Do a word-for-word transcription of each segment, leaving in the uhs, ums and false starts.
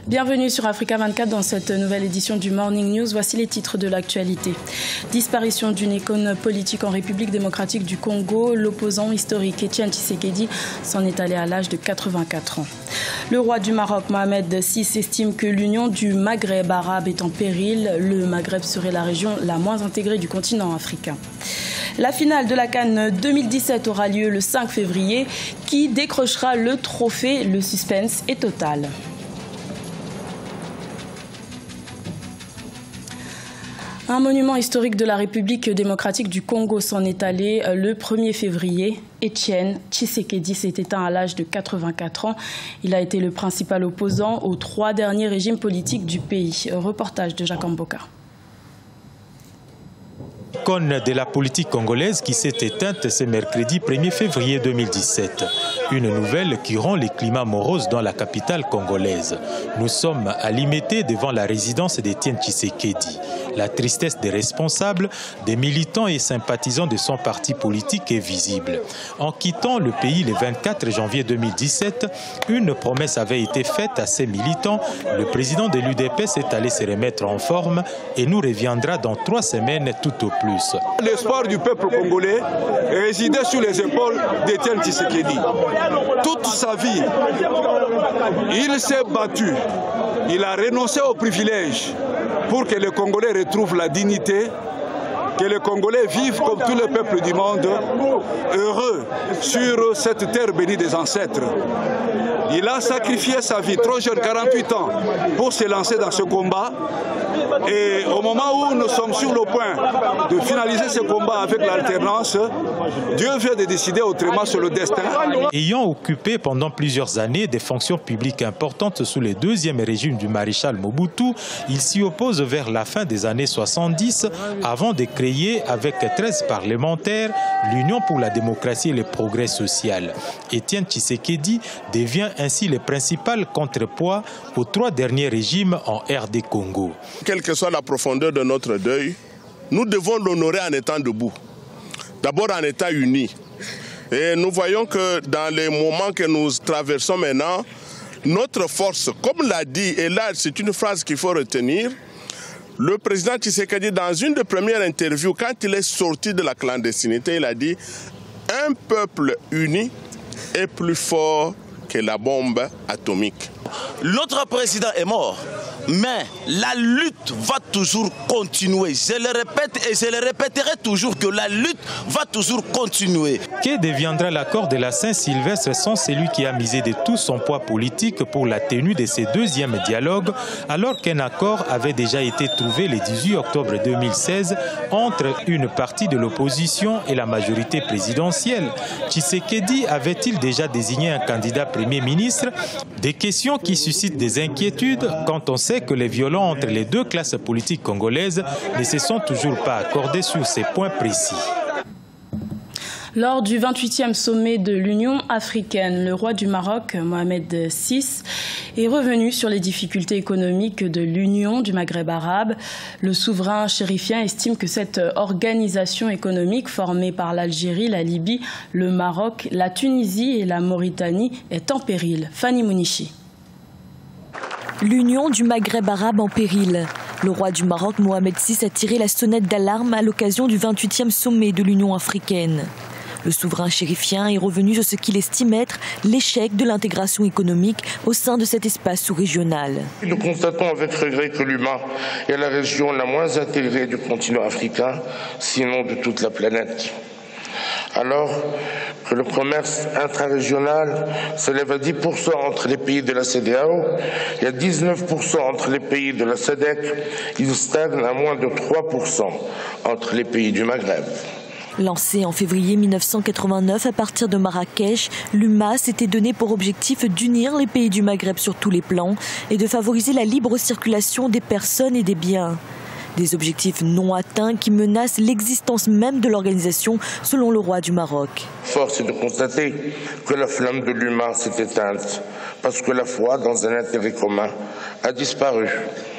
Bienvenue sur Africa vingt-quatre dans cette nouvelle édition du Morning News. Voici les titres de l'actualité. Disparition d'une icône politique en République démocratique du Congo. L'opposant historique Etienne Tshisekedi s'en est allé à l'âge de quatre-vingt-quatre ans. Le roi du Maroc, Mohamed six, estime que l'union du Maghreb arabe est en péril. Le Maghreb serait la région la moins intégrée du continent africain. La finale de la CAN deux mille dix-sept aura lieu le cinq février. Qui décrochera le trophée? Le suspense est total. Un monument historique de la République démocratique du Congo s'en est allé le premier février. Etienne Tshisekedi s'est éteint à l'âge de quatre-vingt-quatre ans. Il a été le principal opposant aux trois derniers régimes politiques du pays. Reportage de Jacques Mboka. Icône de la politique congolaise qui s'est éteinte ce mercredi premier février deux mille dix-sept. Une nouvelle qui rend les climats moroses dans la capitale congolaise. Nous sommes à Limete devant la résidence d'Etienne Tshisekedi. La tristesse des responsables, des militants et sympathisants de son parti politique est visible. En quittant le pays le vingt-quatre janvier deux mille dix-sept, une promesse avait été faite à ses militants. Le président de l'U D P S est allé se remettre en forme et nous reviendra dans trois semaines tout au plus. L'espoir du peuple congolais résidait sur les épaules d'Etienne Tshisekedi. Toute sa vie, il s'est battu. Il a renoncé aux privilèges pour que les Congolais retrouvent la dignité, que les Congolais vivent comme tous les peuples du monde, heureux sur cette terre bénie des ancêtres. Il a sacrifié sa vie, trop jeune, quarante-huit ans, pour se lancer dans ce combat. Et au moment où nous sommes sur le point de finaliser ce combat avec l'alternance, Dieu vient de décider autrement sur le destin. Ayant occupé pendant plusieurs années des fonctions publiques importantes sous le deuxième régime du maréchal Mobutu, il s'y oppose vers la fin des années soixante-dix avant de créer avec treize parlementaires l'Union pour la démocratie et le progrès social. Etienne Tshisekedi devient ainsi le principal contrepoids aux trois derniers régimes en R D Congo. Quelle que soit la profondeur de notre deuil, nous devons l'honorer en étant debout. D'abord en étant unis. Et nous voyons que dans les moments que nous traversons maintenant, notre force, comme l'a dit, et là c'est une phrase qu'il faut retenir, le président Tshisekedi, dans une des premières interviews, quand il est sorti de la clandestinité, il a dit « Un peuple uni est plus fort que la bombe atomique ». L'autre président est mort, mais la lutte va toujours continuer. Je le répète et je le répéterai toujours que la lutte va toujours continuer. Que deviendra l'accord de la Saint-Sylvestre sans celui qui a misé de tout son poids politique pour la tenue de ce deuxième dialogue, alors qu'un accord avait déjà été trouvé le dix-huit octobre deux mille seize entre une partie de l'opposition et la majorité présidentielle? Tshisekedi avait-il déjà désigné un candidat Premier ministre? Des questions qui suscitent des inquiétudes quand on sait que les violons entre les deux classes politiques congolaises ne se sont toujours pas accordés sur ces points précis. Lors du vingt-huitième sommet de l'Union africaine, le roi du Maroc, Mohamed six, est revenu sur les difficultés économiques de l'Union du Maghreb arabe. Le souverain chérifien estime que cette organisation économique formée par l'Algérie, la Libye, le Maroc, la Tunisie et la Mauritanie est en péril. Fanny Mounichi. L'Union du Maghreb arabe en péril. Le roi du Maroc, Mohamed six, a tiré la sonnette d'alarme à l'occasion du vingt-huitième sommet de l'Union africaine. Le souverain chérifien est revenu sur ce qu'il estime être l'échec de l'intégration économique au sein de cet espace sous-régional. Nous constatons avec regret que l'humain est la région la moins intégrée du continent africain, sinon de toute la planète. Alors que le commerce intrarégional s'élève à dix pour cent entre les pays de la C E D E A O et à dix-neuf pour cent entre les pays de la S A D C, il stagne à moins de trois pour cent entre les pays du Maghreb. Lancé en février mille neuf cent quatre-vingt-neuf à partir de Marrakech, l'U M A s'était donné pour objectif d'unir les pays du Maghreb sur tous les plans et de favoriser la libre circulation des personnes et des biens. Des objectifs non atteints qui menacent l'existence même de l'organisation, selon le roi du Maroc. Force est de constater que la flamme de l'humain s'est éteinte, parce que la foi dans un intérêt commun a disparu.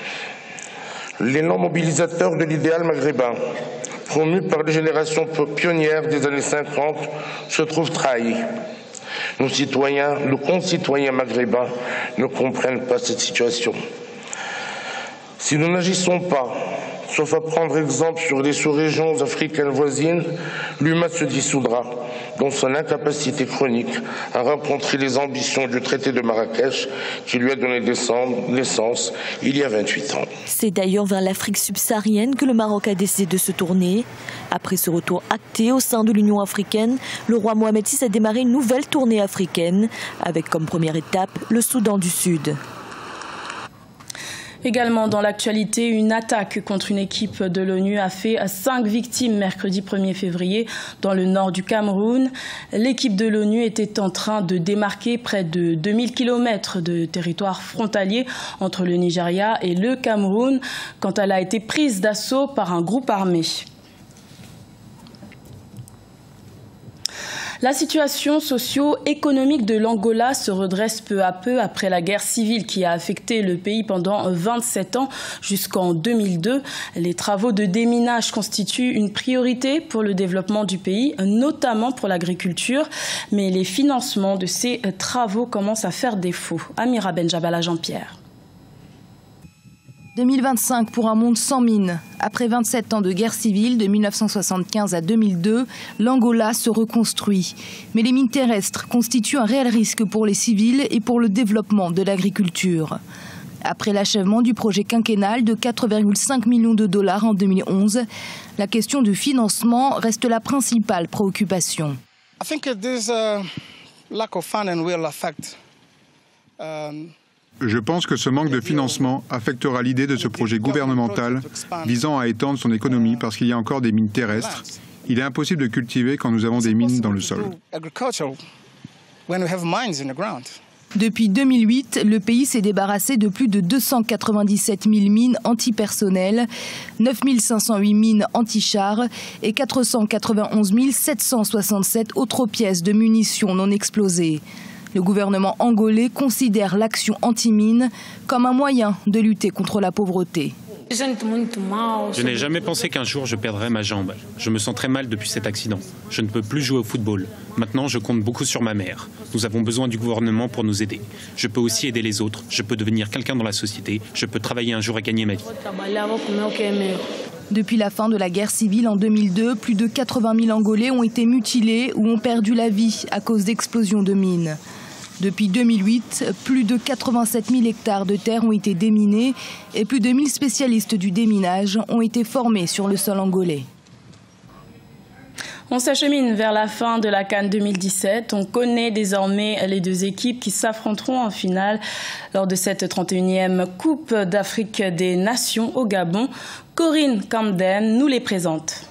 L'élan mobilisateur de l'idéal maghrébin, promu par les générations pionnières des années cinquante, se trouve trahi. Nos citoyens, nos concitoyens maghrébins ne comprennent pas cette situation. Si nous n'agissons pas, sauf à prendre exemple sur les sous-régions africaines voisines, l'U M A se dissoudra dans son incapacité chronique à rencontrer les ambitions du traité de Marrakech qui lui a donné naissance il y a vingt-huit ans. C'est d'ailleurs vers l'Afrique subsaharienne que le Maroc a décidé de se tourner. Après ce retour acté au sein de l'Union africaine, le roi Mohamed six a démarré une nouvelle tournée africaine, avec comme première étape le Soudan du Sud. Également dans l'actualité, une attaque contre une équipe de l'ONU a fait cinq victimes mercredi premier février dans le nord du Cameroun. L'équipe de l'ONU était en train de démarquer près de deux mille kilomètres de territoire frontalier entre le Nigeria et le Cameroun quand elle a été prise d'assaut par un groupe armé. La situation socio-économique de l'Angola se redresse peu à peu après la guerre civile qui a affecté le pays pendant vingt-sept ans jusqu'en deux mille deux. Les travaux de déminage constituent une priorité pour le développement du pays, notamment pour l'agriculture. Mais les financements de ces travaux commencent à faire défaut. Amira Benjabala Jean-Pierre. deux mille vingt-cinq pour un monde sans mines. Après vingt-sept ans de guerre civile, de mille neuf cent soixante-quinze à deux mille deux, l'Angola se reconstruit. Mais les mines terrestres constituent un réel risque pour les civils et pour le développement de l'agriculture. Après l'achèvement du projet quinquennal de quatre virgule cinq millions de dollars en deux mille onze, la question du financement reste la principale préoccupation. I think this uh, lack of funding will affect um... Je pense que ce manque de financement affectera l'idée de ce projet gouvernemental visant à étendre son économie parce qu'il y a encore des mines terrestres. Il est impossible de cultiver quand nous avons des mines dans le sol. Depuis deux mille huit, le pays s'est débarrassé de plus de deux cent quatre-vingt-dix-sept mille mines antipersonnelles, neuf mille cinq cent huit mines anti-chars et quatre cent quatre-vingt-onze mille sept cent soixante-sept autres pièces de munitions non explosées. Le gouvernement angolais considère l'action anti-mine comme un moyen de lutter contre la pauvreté. Je n'ai jamais pensé qu'un jour je perdrais ma jambe. Je me sens très mal depuis cet accident. Je ne peux plus jouer au football. Maintenant, je compte beaucoup sur ma mère. Nous avons besoin du gouvernement pour nous aider. Je peux aussi aider les autres. Je peux devenir quelqu'un dans la société. Je peux travailler un jour et gagner ma vie. Depuis la fin de la guerre civile en deux mille deux, plus de quatre-vingt mille Angolais ont été mutilés ou ont perdu la vie à cause d'explosions de mines. Depuis deux mille huit, plus de quatre-vingt-sept mille hectares de terre ont été déminés et plus de mille spécialistes du déminage ont été formés sur le sol angolais. On s'achemine vers la fin de la CAN deux mille dix-sept. On connaît désormais les deux équipes qui s'affronteront en finale lors de cette trente et unième Coupe d'Afrique des Nations au Gabon. Corinne Camden nous les présente.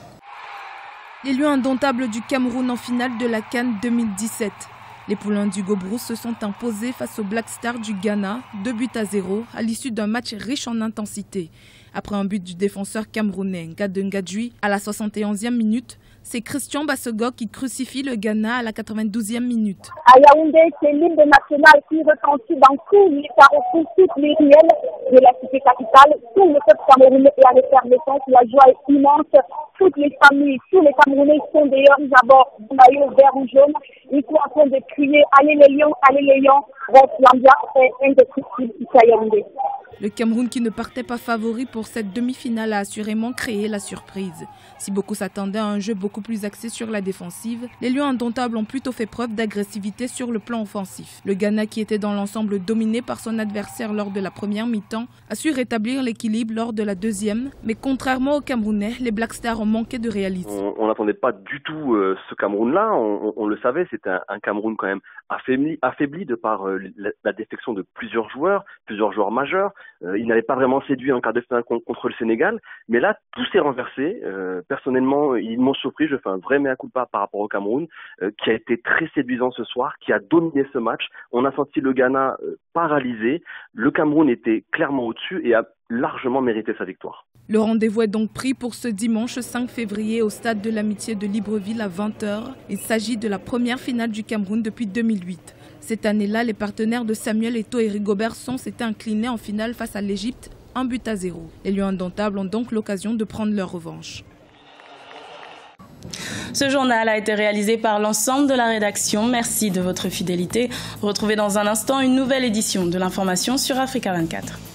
Les Lions indomptables du Cameroun en finale de la CAN deux mille dix-sept. Les Poulains du Gobrousse se sont imposés face aux Black Stars du Ghana, deux buts à zéro, à l'issue d'un match riche en intensité. Après un but du défenseur camerounais Ngade Ngadjoui à la soixante et onzième minute, c'est Christian Bassego qui crucifie le Ghana à la quatre-vingt-douzième minute. À Yaoundé, c'est l'hymne national qui retentit dans tous les carrefours, toutes les ruelles de la cité capitale. Tout le peuple camerounais est à l'effervescence, la joie est immense. Toutes les familles, tous les Camerounais sont d'ailleurs d'abord du maillot vert ou jaune. Ils sont en train de crier « Allez les lions, allez les lions ». L'ambiance est indescriptible ici à Yaoundé. Le Cameroun, qui ne partait pas favori pour cette demi-finale, a assurément créé la surprise. Si beaucoup s'attendaient à un jeu beaucoup plus axé sur la défensive, les Lions indomptables ont plutôt fait preuve d'agressivité sur le plan offensif. Le Ghana, qui était dans l'ensemble dominé par son adversaire lors de la première mi-temps, a su rétablir l'équilibre lors de la deuxième. Mais contrairement aux Camerounais, les Black Stars ont manqué de réalisme. On n'attendait pas du tout euh, ce Cameroun-là. On, on, on le savait, c'était un, un Cameroun quand même affaibli, affaibli de par euh, la, la défection de plusieurs joueurs, plusieurs joueurs majeurs. Euh, il n'avait pas vraiment séduit en quart de finale contre le Sénégal, mais là tout s'est renversé. Euh, personnellement, ils m'ont surpris. Je fais un vrai mea culpa par rapport au Cameroun, euh, qui a été très séduisant ce soir, qui a dominé ce match. On a senti le Ghana euh, paralysé. Le Cameroun était clairement au-dessus et a largement mérité sa victoire. Le rendez-vous est donc pris pour ce dimanche cinq février au stade de l'Amitié de Libreville à vingt heures. Il s'agit de la première finale du Cameroun depuis deux mille huit. Cette année-là, les partenaires de Samuel Eto'o et Rigobert Song s'étaient inclinés en finale face à l'Égypte, un but à zéro. Les Lions indomptables ont donc l'occasion de prendre leur revanche. Ce journal a été réalisé par l'ensemble de la rédaction. Merci de votre fidélité. Retrouvez dans un instant une nouvelle édition de l'information sur Africa vingt-quatre.